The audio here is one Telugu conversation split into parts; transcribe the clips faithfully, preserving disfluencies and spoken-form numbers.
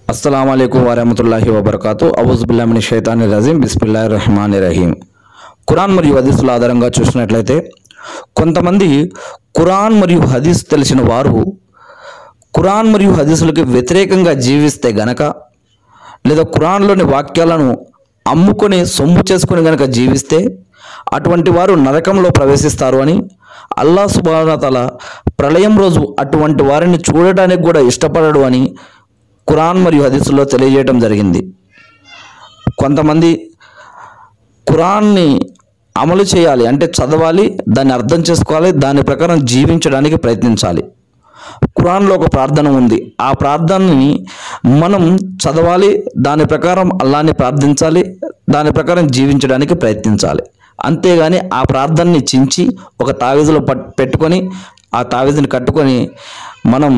Assalamualaikum warahmatullahi wabarakatuh. A'udzu billahi minash shaitanir rajim. Bismillahirrahmanirrahim. Quran మరియు హదీసుల ఆధారంగా చూసినట్లయితే కొంతమంది ఖురాన్ మరియు హదీస్ తెలిసిన వారు ఖురాన్ మరియు హదీసులకు వ్యతిరేకంగా జీవిస్తే గనక లేదా ఖురాన్లోని వాక్యాలను అమ్ముకొని సొమ్ము చేసుకొని గనక జీవిస్తే అటువంటి వారు నరకంలో ప్రవేశిస్తారు అని అల్లాహ్ సుబ్హానహు వ తఆలా ప్రళయం రోజు అటువంటి వారిని చూడడానికి కూడా ఇష్టపడడు అని ఖురాన్ మరియు హదీసుల్లో తెలియజేయడం జరిగింది. కొంతమంది ఖురాన్ని అమలు చేయాలి అంటే చదవాలి, దాన్ని అర్థం చేసుకోవాలి, దాని ప్రకారం జీవించడానికి ప్రయత్నించాలి. ఖురాన్లో ఒక ప్రార్థన ఉంది, ఆ ప్రార్థనని మనం చదవాలి, దాని ప్రకారం అల్లాహ్ని ప్రార్థించాలి, దాని ప్రకారం జీవించడానికి ప్రయత్నించాలి. అంతేగాని ఆ ప్రార్థనని చించి ఒక తావీజులో పెట్టుకొని ఆ తావీజుని కట్టుకొని మనం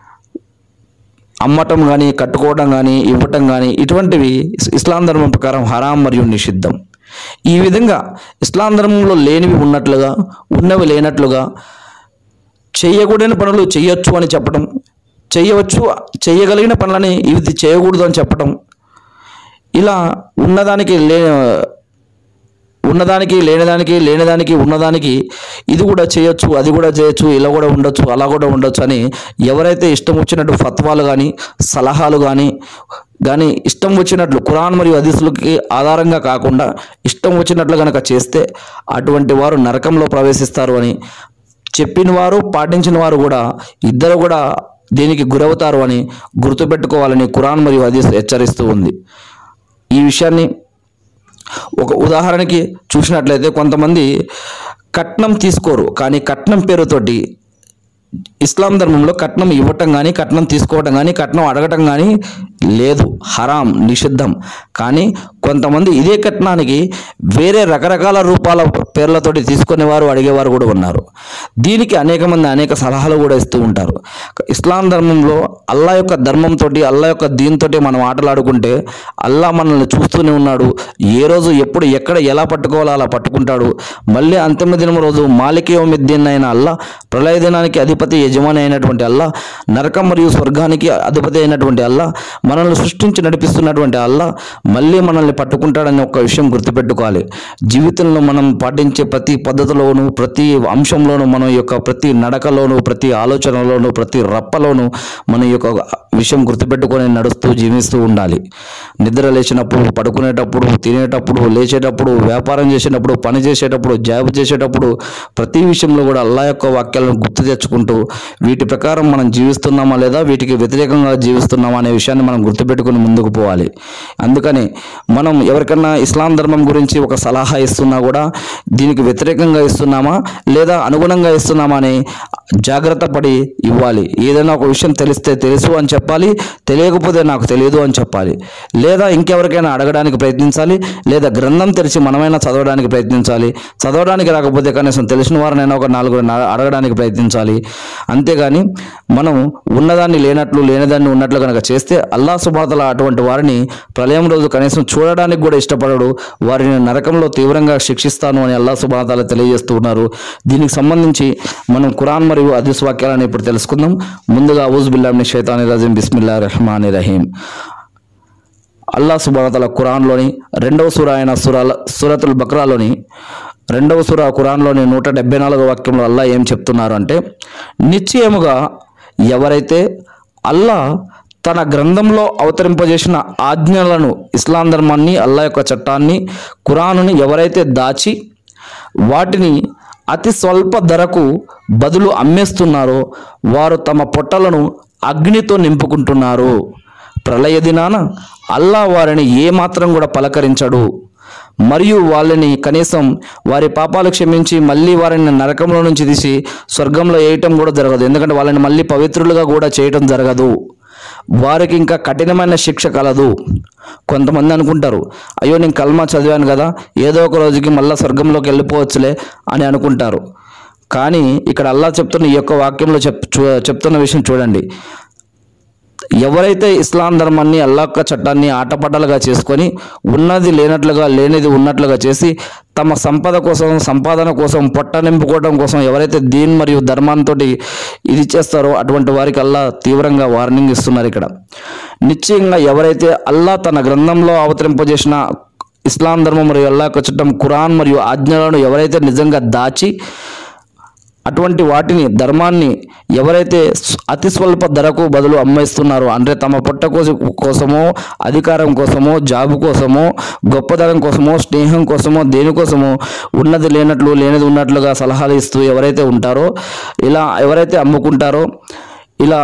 అమ్మటం కానీ కట్టుకోవడం కానీ ఇవ్వటం కానీ ఇటువంటివి ఇస్లాం ధర్మం ప్రకారం హరాం మరియు నిషిద్ధం. ఈ విధంగా ఇస్లాం ధర్మంలో లేనివి ఉన్నట్లుగా ఉన్నవి లేనట్లుగా చేయకూడని పనులు చేయొచ్చు అని చెప్పడం, చేయవచ్చు చేయగలిగిన పనులని ఇది చేయకూడదు అని చెప్పడం, ఇలా ఉన్నదానికి లే ఉన్నదానికి లేనిదానికి లేనిదానికి ఉన్నదానికి ఇది కూడా చేయొచ్చు అది కూడా చేయొచ్చు ఇలా కూడా ఉండొచ్చు అలా కూడా ఉండొచ్చు అని ఎవరైతే ఇష్టం వచ్చినట్టు ఫత్వాలు కానీ సలహాలు కానీ కానీ ఇష్టం వచ్చినట్లు ఖురాన్ మరియు హదీసులకి ఆధారంగా కాకుండా ఇష్టం వచ్చినట్లు కనుక చేస్తే అటువంటి వారు నరకంలో ప్రవేశిస్తారు అని చెప్పిన వారు పాటించిన వారు కూడా ఇద్దరు కూడా దీనికి గురవుతారు అని గుర్తుపెట్టుకోవాలని ఖురాన్ మరియు హదీస్ హెచ్చరిస్తూ ఉంది. ఈ విషయాన్ని ఒక ఉదాహరణకి చూసినట్లయితే కొంతమంది కట్నం తీసుకోరు, కానీ కట్నం పేరుతోటి ఇస్లాం ధర్మంలో కట్నం ఇవ్వటం కానీ కట్నం తీసుకోవటం కానీ కట్నం అడగటం కానీ లేదు, హరాం నిషిద్ధం. కానీ కొంతమంది ఇదే కట్నానికి వేరే రకరకాల రూపాల పేర్లతోటి తీసుకునేవారు అడిగేవారు కూడా ఉన్నారు. దీనికి అనేక మంది అనేక సలహాలు కూడా ఇస్తూ ఉంటారు. ఇస్లాం ధర్మంలో అల్లా యొక్క ధర్మంతో అల్లా యొక్క దీంతో మనం ఆటలాడుకుంటే అల్లా మనల్ని చూస్తూనే ఉన్నాడు. ఏ రోజు ఎప్పుడు ఎక్కడ ఎలా పట్టుకోవాలో అలా పట్టుకుంటాడు. మళ్ళీ అంతిమ దినం రోజు మాలిక్ యౌమిద్దీన్ అయిన అల్లా, ప్రళయ దినానికి అధిపతి యజమాని అయినటువంటి అల్లా, నరకం మరియు స్వర్గానికి అధిపతి అయినటువంటి అల్లా, మనల్ని సృష్టించి నడిపిస్తున్నటువంటి అల్లా మళ్ళీ మనల్ని పట్టుకుంటాడని ఒక విషయం గుర్తుపెట్టుకోవాలి. జీవితంలో మనం పాటించే ప్రతి పద్ధతిలోనూ ప్రతి అంశంలోనూ మన యొక్క ప్రతి నడకలోనూ ప్రతి ఆలోచనలోనూ ప్రతి రప్పలోనూ మన యొక్క విషయం గుర్తుపెట్టుకొని నడుస్తూ జీవిస్తూ ఉండాలి. నిద్ర లేచినప్పుడు, పడుకునేటప్పుడు, తినేటప్పుడు, లేచేటప్పుడు, వ్యాపారం చేసేటప్పుడు, పని చేసేటప్పుడు, జాబ్ చేసేటప్పుడు ప్రతి విషయంలో కూడా అల్లా యొక్క వాక్యాలను గుర్తు తెచ్చుకుంటూ వీటి ప్రకారం మనం జీవిస్తున్నామా లేదా వీటికి వ్యతిరేకంగా జీవిస్తున్నామా అనే విషయాన్ని మనం గుర్తుపెట్టుకుని ముందుకు పోవాలి. అందుకని మనం ఎవరికన్నా ఇస్లాం ధర్మం గురించి ఒక సలహా ఇస్తున్నా కూడా దీనికి వ్యతిరేకంగా ఇస్తున్నామా లేదా అనుగుణంగా ఇస్తున్నామా అని జాగ్రత్త పడి ఇవ్వాలి. ఏదైనా ఒక విషయం తెలిస్తే తెలుసు అని చెప్పాలి, తెలియకపోతే నాకు తెలియదు అని చెప్పాలి. లేదా ఇంకెవరికైనా అడగడానికి ప్రయత్నించాలి, లేదా గ్రంథం తెరిచి మనమైనా చదవడానికి ప్రయత్నించాలి. చదవడానికి రాకపోతే కనీసం తెలిసిన వారినైనా ఒక నాలుగు అడగడానికి ప్రయత్నించాలి. అంతేగాని మనం ఉన్నదాన్ని లేనట్లు లేనిదాన్ని ఉన్నట్లు కనుక చేస్తే అల్లాహ్ సుబ్హానహు వ తఆలా అటువంటి వారిని ప్రళయం రోజు కనీసం చూడడానికి కూడా ఇష్టపడడు, వారిని నరకంలో తీవ్రంగా శిక్షిస్తాను అని అల్లాహ్ సుబ్హానహు వ తఆలా తెలియజేస్తూ ఉన్నారు. దీనికి సంబంధించి మనం ఖురాన్ మరియు హదీస్ వాక్యాలను ఇప్పుడు తెలుసుకుందాం. ముందుగా ఔజు బిల్లాహి మినష్ షైతానిర్ రజీం బిస్మిల్లాహిర్ రహీం. అల్లాహ్ సుబ్హానహు వ తఆలా ఖురాన్లోని రెండవ సూరా అయిన సూరా సూరతుల్ బక్రాలోని రెండవ సూరా ఖురాన్లోని నూట డెబ్బై నాలుగవ వాక్యంలో అల్లాహ్ ఏం చెప్తున్నారు అంటే, నిశ్చయముగా ఎవరైతే అల్లాహ్ తన గ్రంథంలో అవతరింపజేసిన ఆజ్ఞలను ఇస్లాం ధర్మాన్ని అల్లాహ్ యొక్క చట్టాన్ని ఖురానుని ఎవరైతే దాచి వాటిని అతి స్వల్ప ధరకు బదులు అమ్మేస్తున్నారో వారు తమ పొట్టలను అగ్నితో నింపుకుంటున్నారు. ప్రళయ దినాన అల్లాహ్ వారిని ఏమాత్రం కూడా పలకరించడు మరియు వాళ్ళని కనీసం వారి పాపాలు క్షమించి మళ్ళీ వారిని నరకంలో నుంచి తీసి స్వర్గంలో వేయటం కూడా జరగదు. ఎందుకంటే వాళ్ళని మళ్ళీ పవిత్రులుగా కూడా చేయటం జరగదు. వారికి ఇంకా కఠినమైన శిక్ష కలదు. కొంతమంది అనుకుంటారు, అయ్యో నేను కల్మా చదివాను కదా ఏదో ఒక రోజుకి మళ్ళీ స్వర్గంలోకి వెళ్ళిపోవచ్చులే అని అనుకుంటారు. కానీ ఇక్కడ అల్లాహ్ చెప్తున్న ఈ యొక్క వాక్యంలో చెప్ చెప్తున్న విషయం చూడండి. ఎవరైతే ఇస్లాం ధర్మాన్ని అల్లాహ్ యొక్క చట్టాన్ని ఆటపడ్డలుగా చేసుకొని ఉన్నది లేనట్లుగా లేనిది ఉన్నట్లుగా చేసి తమ సంపద కోసం సంపాదన కోసం పొట్ట నింపుకోవడం కోసం ఎవరైతే దీన్ మరియు ధర్మంతో ఇది చేస్తారో అటువంటి వారికి అల్లాహ్ తీవ్రంగా వార్నింగ్ ఇస్తున్నారు. ఇక్కడ నిశ్చయంగా ఎవరైతే అల్లాహ్ తన గ్రంథంలో అవతరింపజేసిన ఇస్లాం ధర్మం మరియు అల్లాహ్ యొక్క చట్టం ఖురాన్ మరియు ఆజ్ఞలను ఎవరైతే నిజంగా దాచి అటువంటి వాటిని ధర్మాన్ని ఎవరైతే అతి స్వల్ప ధరకు బదులు అమ్మేస్తున్నారో, అంటే తమ పొట్ట కోసమో అధికారం కోసమో జాబు కోసమో గొప్పతనం కోసమో స్నేహం కోసమో దేనికోసమో ఉన్నది లేనట్లు లేనిది ఉన్నట్లుగా సలహాలు ఇస్తూ ఎవరైతే ఉంటారో, ఇలా ఎవరైతే అమ్ముకుంటారో, ఇలా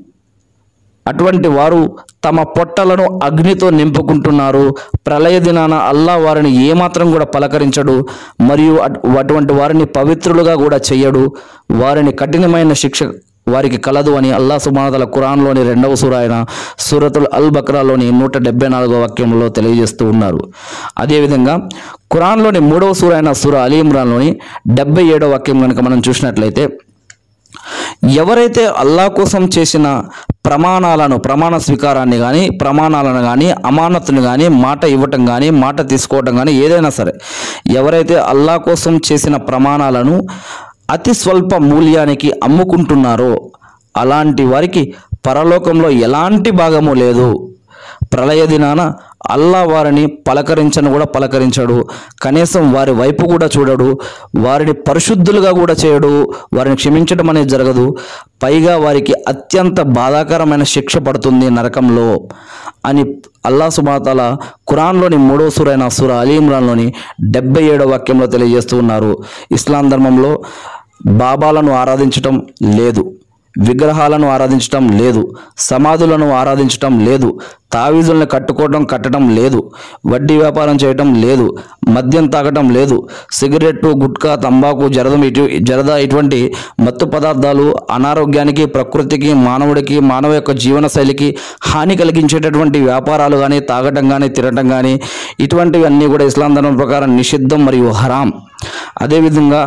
అటువంటి వారు తమ పొట్టలను అగ్నితో నింపుకుంటున్నారు. ప్రళయ దినాన అల్లాహ్ వారిని ఏమాత్రం కూడా పలకరించడు మరియు అటువంటి వారిని పవిత్రులుగా కూడా చెయ్యడు. వారిని కఠినమైన శిక్ష వారికి కలదు అని అల్లాహ్ సుబ్హానహు వ తఆలా ఖురాన్లోని రెండవ సూరా అయిన సూరతుల్ అల్-Baqarahలోని నూట డెబ్బై నాలుగవ వాక్యంలో తెలియజేస్తూ ఉన్నారు. అదేవిధంగా ఖురాన్లోని మూడవ సూరా అయిన సూరా అల్-Imrānలోని డెబ్బై ఏడవ వాక్యం కనుక మనం చూసినట్లయితే, ఎవరైతే అల్లాహ్ కోసం చేసిన ప్రమాణాలను ప్రమాణ స్వీకారాన్ని కానీ ప్రమాణాలను కానీ అమానతుని కానీ మాట ఇవ్వటం కానీ మాట తీసుకోవటం కానీ ఏదైనా సరే ఎవరైతే అల్లాహ్ కోసం చేసిన ప్రమాణాలను అతి స్వల్ప మూల్యానికి అమ్ముకుంటున్నారో అలాంటి వారికి పరలోకంలో ఎలాంటి భాగము లేదు. ప్రళయ దినాన అల్లాహ్ వారిని పలకరించను కూడా పలకరించడు, కనీసం వారి వైపు కూడా చూడడు, వారిని పరిశుద్ధులుగా కూడా చేయడు, వారిని క్షమించడం అనేది జరగదు. పైగా వారికి అత్యంత బాధాకరమైన శిక్ష పడుతుంది నరకంలో అని అల్లాహ్ సుబ్హానహు వ తఆలా ఖురాన్లోని మూడవ సూర అయిన సూరా అల్-Imrānలోని డెబ్బై ఏడవ వాక్యంలో తెలియజేస్తూ ఉన్నారు. ఇస్లాం ధర్మంలో బాబాలను ఆరాధించటం లేదు, విగ్రహాలను ఆరాధించటం లేదు, సమాధులను ఆరాధించటం లేదు, తావీజులను కట్టుకోవడం కట్టడం లేదు, వడ్డీ వ్యాపారం చేయటం లేదు, మద్యం తాగటం లేదు, సిగరెట్టు గుట్కా తంబాకు జరదం ఇటు జరద ఇటువంటి మత్తు పదార్థాలు అనారోగ్యానికి ప్రకృతికి మానవుడికి మానవ యొక్క జీవన శైలికి హాని కలిగించేటటువంటి వ్యాపారాలు కానీ తాగటం కానీ తినటం కానీ ఇటువంటివి అన్నీ కూడా ఇస్లాం ధర్మం ప్రకారం నిషిద్ధం మరియు హరాం. అదేవిధంగా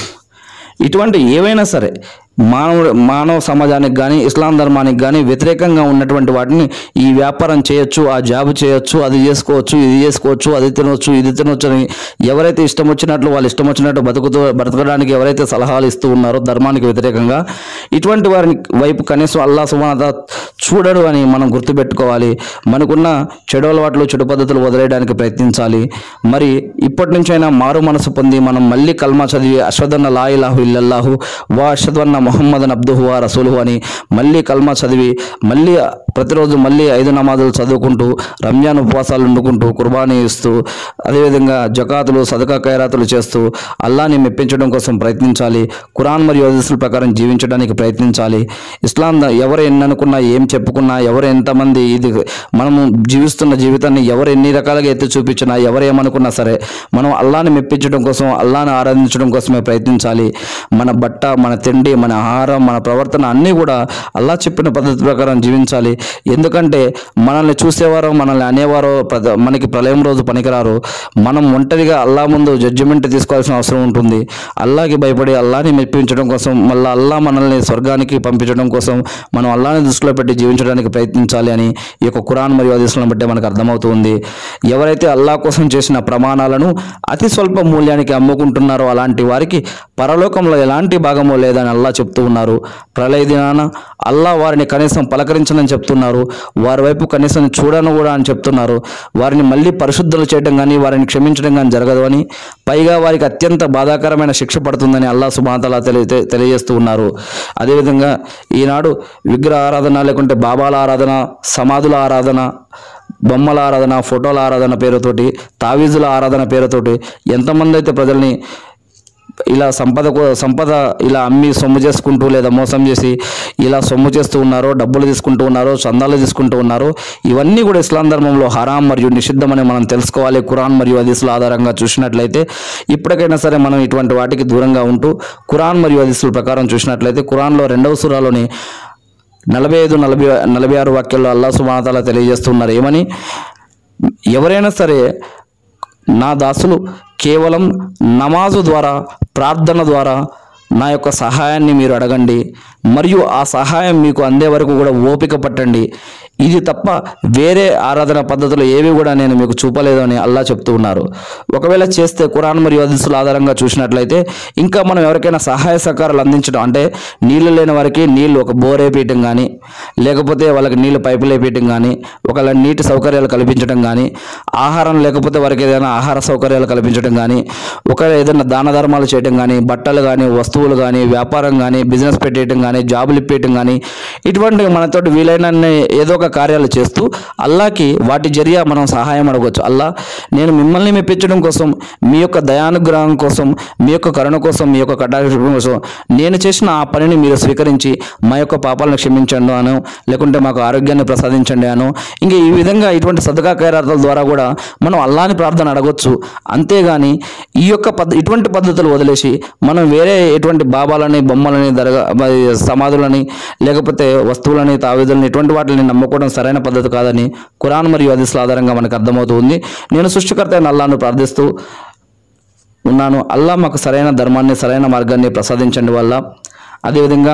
ఇటువంటి ఏవైనా సరే మానవుడు మానవ సమాజానికి కానీ ఇస్లాం ధర్మానికి కానీ వ్యతిరేకంగా ఉన్నటువంటి వాటిని ఈ వ్యాపారం చేయొచ్చు, ఆ జాబ్ చేయొచ్చు, అది చేసుకోవచ్చు, ఇది చేసుకోవచ్చు, అది తినవచ్చు, ఇది తినవచ్చు అని ఎవరైతే ఇష్టం వచ్చినట్లు వాళ్ళు ఇష్టం వచ్చినట్టు బతుకుతూ బ్రతకడానికి ఎవరైతే సలహాలు ఇస్తూ ఉన్నారో ధర్మానికి వ్యతిరేకంగా ఇటువంటి వారిని వైపు కనీసం అల్లాహ్ సుబ్హానహు వ తఆలా చూడడు అని మనం గుర్తుపెట్టుకోవాలి. మనకున్న చెడు అలవాట్లు చెడు పద్ధతులు వదిలేయడానికి ప్రయత్నించాలి. మరి ఇప్పటి నుంచైనా మారు మనసు పొంది మనం మళ్ళీ కల్మా చదివి అష్హదు లా ఇలాహా ఇల్లల్లాహు వా అష్హదు అన్న ముహమ్మదన్ అబ్దుహు వా రసూలుహు అని మళ్ళీ కల్మా చదివి మళ్ళీ ప్రతిరోజు మళ్ళీ ఐదు నమాజులు చదువుకుంటూ రంజాన్ ఉపవాసాలు వండుకుంటూ కుర్బానీ ఇస్తూ అదేవిధంగా జకాతులు సదకా ఖైరాతులు చేస్తూ అల్లాహ్ని మెప్పించడం కోసం ప్రయత్నించాలి. ఖురాన్ మరియు హదీసుల ప్రకారం జీవించడానికి ప్రయత్నించాలి. ఇస్లాం ఎవరు ఎన్ని అనుకున్నా ఏం చెప్పుకున్నా ఎవరు ఎంతమంది ఇది మనము జీవిస్తున్న జీవితాన్ని ఎవరు ఎన్ని రకాలుగా ఎత్తి చూపించినా ఎవరు ఏమనుకున్నా సరే మనం అల్లాహ్ని మెప్పించడం కోసం అల్లాహ్ని ఆరాధించడం కోసమే ప్రయత్నించాలి. మన బట్ట మన తిండి మన ఆహారం మన ప్రవర్తన అన్నీ కూడా అల్లాహ్ చెప్పిన పద్ధతి ప్రకారం జీవించాలి. ఎందుకంటే మనల్ని చూసేవారో మనల్ని అనేవారో మనకి ప్రళయం రోజు పనికిరారు. మనం ఒంటరిగా అల్లాహ్ ముందు జడ్జిమెంట్ తీసుకోవాల్సిన అవసరం ఉంటుంది. అల్లాహ్కి భయపడి అల్లాహ్ని మెప్పించడం కోసం మళ్ళీ అల్లాహ్ మనల్ని స్వర్గానికి పంపించడం కోసం మనం అల్లాహ్ని దృష్టిలో పెట్టి జీవించడానికి ప్రయత్నించాలి అని ఈ యొక్క ఖురాన్ మరియు హదీసులను బట్టి మనకు అర్థమవుతుంది. ఎవరైతే అల్లాహ్ కోసం చేసిన ప్రమాణాలను అతి స్వల్ప మూల్యానికి అమ్ముకుంటున్నారో అలాంటి వారికి పరలోకంలో ఎలాంటి భాగమో లేదని అల్లాహ్ చెప్తూ ఉన్నారు. ప్రళయ దినాన అల్లాహ్ వారిని కనీసం పలకరించనని చెప్తున్నారు, వారి వైపు కనీసం చూడను కూడా అని చెప్తున్నారు. వారిని మళ్ళీ పరిశుద్ధులు చేయడం కానీ వారిని క్షమించడం కానీ జరగదు అని, పైగా వారికి అత్యంత బాధాకరమైన శిక్ష పడుతుందని అల్లాహ్ సుబ్హానహు వ తఆలా తెలియ తెలియజేస్తూ ఉన్నారు. అదేవిధంగా ఈనాడు విగ్రహ ఆరాధన లేకుంటే బాబాల ఆరాధన, సమాధుల ఆరాధన, బొమ్మల ఆరాధన, ఫోటోల ఆరాధన పేరుతోటి, తావీజుల ఆరాధన పేరుతోటి ఎంతమంది అయితే ప్రజల్ని ఇలా సంపద సంపద ఇలా అమ్మి సొమ్ము చేసుకుంటూ లేదా మోసం చేసి ఇలా సొమ్ము చేస్తూ ఉన్నారో, డబ్బులు తీసుకుంటూ ఉన్నారో, చందాలు తీసుకుంటూ ఉన్నారో, ఇవన్నీ కూడా ఇస్లాం ధర్మంలో హరాం మరియు నిషిద్ధమని మనం తెలుసుకోవాలి. ఖురాన్ మరియు హదీసుల ఆధారంగా చూసినట్లయితే ఇప్పటికైనా సరే మనం ఇటువంటి వాటికి దూరంగా ఉంటూ ఖురాన్ మరియు హదీసుల ప్రకారం చూసినట్లయితే ఖురాన్లో రెండవ సూరాలోని నలభై ఐదు నలభై నలభై ఆరు వాక్యాల్లో అల్లాహ్ సుబ్హానహు వ తఆలా తెలియజేస్తున్నారు ఏమని, ఎవరైనా సరే నా దాసులు కేవలం నమాజు ద్వారా ప్రార్థన ద్వారా నా యొక్క సహాయాన్ని మీరు అడగండి, మరియు ఆ సహాయం మీకు అందే వరకు కూడా ఓపిక పట్టండి. ఇది తప్ప వేరే ఆరాధన పద్ధతులు ఏవి కూడా నేను మీకు చూపలేదు అని అల్లా చెప్తూ ఉన్నారు. ఒకవేళ చేస్తే ఖురాన్ మరియు హదీసుల ఆధారంగా చూసినట్లయితే ఇంకా మనం ఎవరికైనా సహాయ సహకారాలు అందించడం, అంటే నీళ్లు లేని వారికి నీళ్లు ఒక బోర్ వేపించడం కానీ, లేకపోతే వాళ్ళకి నీళ్ళు పైపులు వేపించడం కానీ, ఒకవేళ నీటి సౌకర్యాలు కల్పించడం కానీ, ఆహారం లేకపోతే వారికి ఏదైనా ఆహార సౌకర్యాలు కల్పించడం కానీ, ఒకవేళ ఏదైనా దాన ధర్మాలు చేయడం కానీ, బట్టలు కానీ, వస్తువులు కానీ, వ్యాపారం కానీ, బిజినెస్ పెట్టేయడం కానీ, జాబులు ఇప్పేయటం కానీ, ఇటువంటి మనతోటి వీలైన ఏదో ఒక కార్యాలు చేస్తూ అల్లాకి వాటి జరియా మనం సహాయం అడగవచ్చు. అల్లా, నేను మిమ్మల్ని మెప్పించడం కోసం, మీ యొక్క దయానుగ్రహం కోసం, మీ యొక్క కరుణ కోసం, మీ యొక్క కటాక్షం కోసం నేను చేసిన ఆ పనిని మీరు స్వీకరించి మా యొక్క పాపాలను క్షమించండి అను, లేకుంటే మాకు ఆరోగ్యాన్ని ప్రసాదించండి అను, ఇంకా ఈ విధంగా ఇటువంటి సదకా ఖైరాతుల ద్వారా కూడా మనం అల్లాని ప్రార్థన అడగవచ్చు. అంతేగాని ఈ యొక్క పద్ధ ఇటువంటి పద్ధతులు వదిలేసి మనం వేరే ఎటువంటి బాబాలని, బొమ్మలని, దర్గా సమాధులని, లేకపోతే వస్తువులని, తావీదులని, ఇటువంటి వాటిని నమ్ముకోవడం సరైన పద్ధతి కాదని ఖురాన్ మరియు హదీసుల ఆధారంగా మనకు అర్థమవుతుంది. నేను సృష్టికర్త అయిన అల్లాను ప్రార్థిస్తూ ఉన్నాను. అల్లా మాకు సరైన ధర్మాన్ని, సరైన మార్గాన్ని ప్రసాదించండి వల్ల. అదేవిధంగా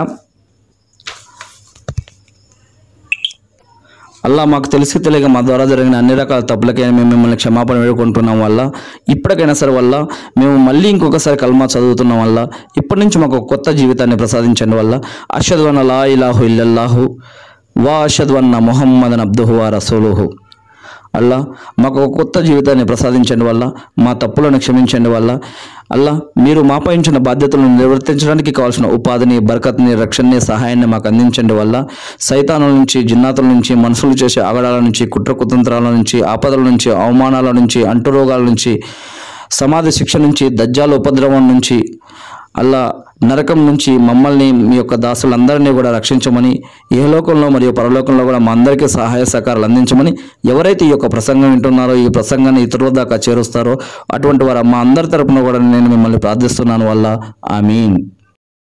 అల్లా మాకు తెలిసి తెలియక మా ద్వారా జరిగిన అన్ని రకాల తప్పులకైనా మేము మిమ్మల్ని క్షమాపణ వేడుకుంటున్నాం వల్ల, ఇప్పటికైనా సరే వల్ల మేము మళ్ళీ ఇంకొకసారి కల్మా చదువుతున్నాం వల్ల, ఇప్పటి నుంచి మాకు కొత్త జీవితాన్ని ప్రసాదించండి వల్ల. అష్హదు అన్న లా ఇలాహు ఇల్లల్లాహు వా అష్హదు అన్న ముహమ్మదన్ అబ్దుహు వా రసూలుహు. అల్లా మాకు ఒక కొత్త జీవితాన్ని ప్రసాదించండి వల్ల, మా తప్పులను క్షమించండి వల్ల. అల్లా, మీరు మాపై ఉంచిన బాధ్యతలను నిర్వర్తించడానికి కావాల్సిన ఉపాధిని, బరకత్ని, రక్షణని, సహాయాన్ని మాకు అందించండి వల్ల. సైతానుల నుంచి, జిన్నాతుల నుంచి, మనుషులు చేసే ఆగడాల నుంచి, కుట్ర కుతంత్రాల నుంచి, ఆపదల నుంచి, అవమానాల నుంచి, అంటురోగాల నుంచి, సమాధి శిక్ష నుంచి, దజ్జాల ఉపద్రవం నుంచి, అల్లా నరకం నుంచి మమ్మల్ని, మీ యొక్క దాసులందరినీ కూడా రక్షించమని, ఏ లోకంలో మరియు పరలోకంలో కూడా మా అందరికీ సహాయ సహకారాలు అందించమని, ఎవరైతే ఈ యొక్క ప్రసంగం వింటున్నారో, ఈ ప్రసంగాన్ని ఇతరుల దాకా చేరుస్తారో అటువంటి వారు మా అందరి తరపున కూడా నేను మిమ్మల్ని ప్రార్థిస్తున్నాను వల్ల. ఆమీన్.